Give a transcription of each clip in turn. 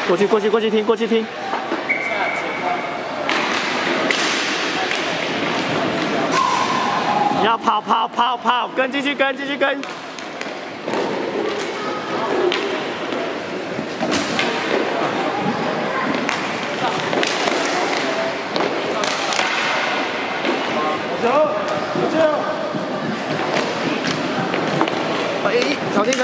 过去听，过去听。你要跑，跟，继续跟。走。小心！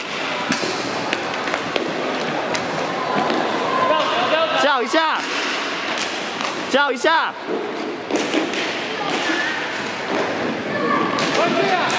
叫一下！回去啊！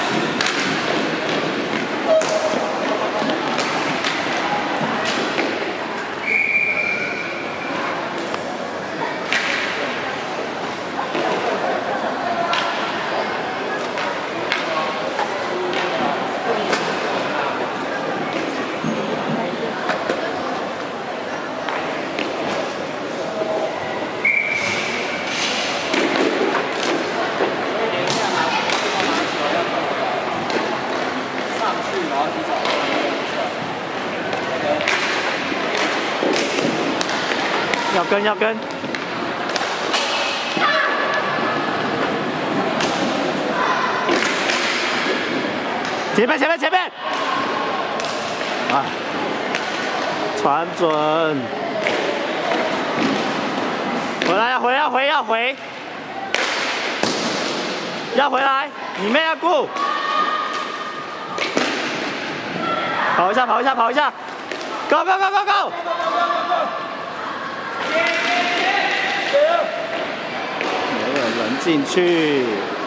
要跟！前面！啊！传准！要回来！你妹要顾！跑一下 ！Go！ 没有人进去。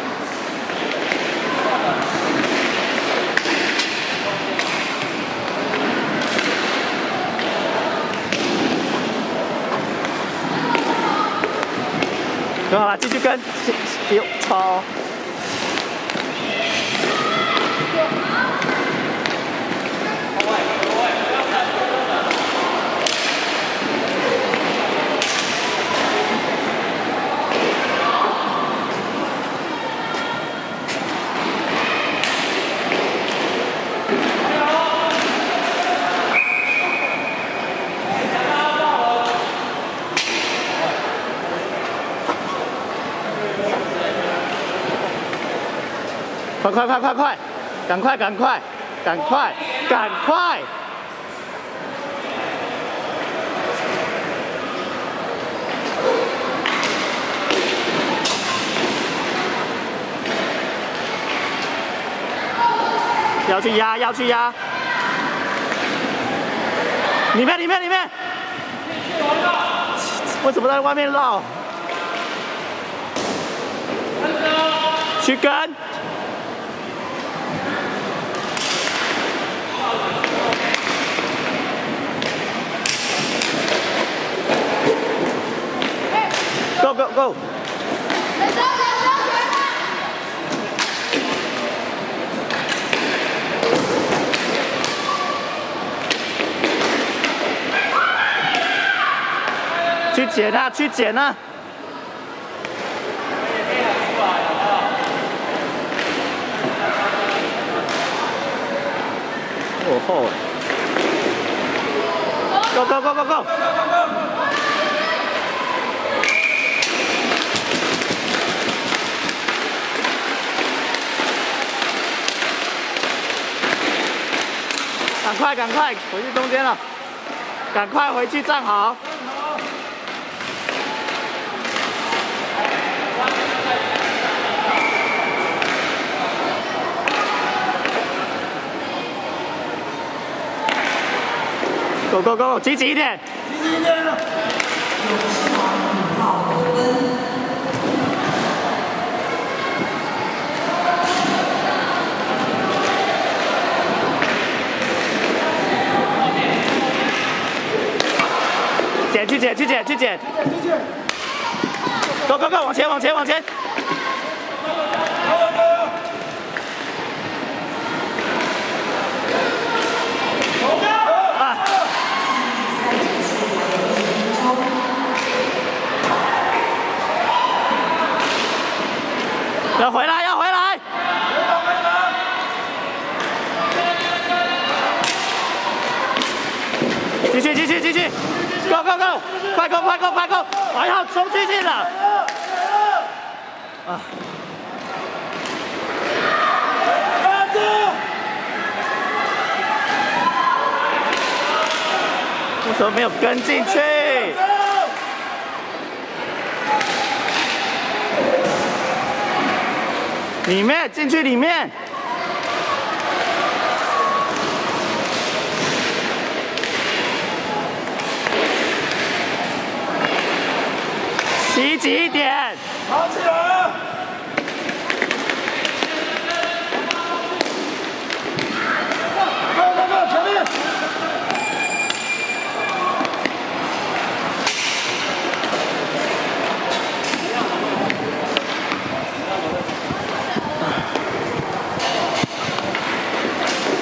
很好了，继续跟，丢超。快！赶快！要去压！里面！为什么在外面绕？去跟！Go！ 去捡啊！哦吼 ！Go！ 赶快回去中间了，赶快回去站好。Go！ 积极一点。去捡 ！Go！ 往前！要回来！ 继续继续继续 ，Go Go Go， 快 Go 快 Go 快 Go， 哎呀，冲进去了！啊！为什么没有跟进去？里面进去里面。 积极一点， 跑起来！